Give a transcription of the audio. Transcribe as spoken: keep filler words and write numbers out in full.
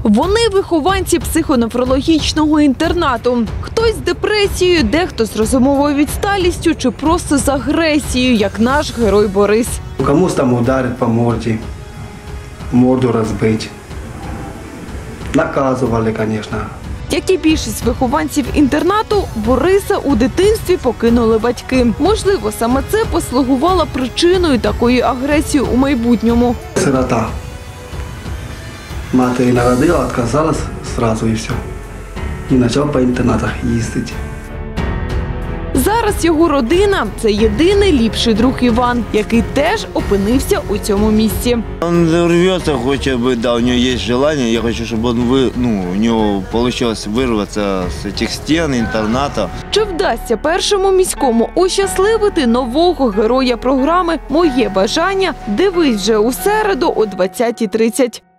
Вони вихованці психоневрологічного інтернату. Хтось з депресією, дехто з розумовою відсталістю чи просто з агресією, як наш герой Борис. Комусь там ударить по морді, морду розбить. Наказували, звісно. Як і більшість вихованців інтернату, Бориса у дитинстві покинули батьки. Можливо, саме це послугувало причиною такої агресії у майбутньому. Сирота. Мати народила, відказалась одразу і все. І почав по інтернатах їздити. Зараз його родина – це єдиний ліпший друг Іван, який теж опинився у цьому місці. Он рвется, хочет быть, да, у него есть желание. Я хочу, чтобы он, вы, ну, у него получилось вырваться с этих стен, интерната. Чи вдасться першому міському ощасливити нового героя програми «Моє бажання»? Дивись вже у середу о двадцятій тридцять.